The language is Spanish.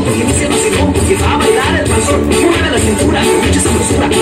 porque dice vacilón, que va a bailar el panzón, mueve la cintura con mucha sabrosura.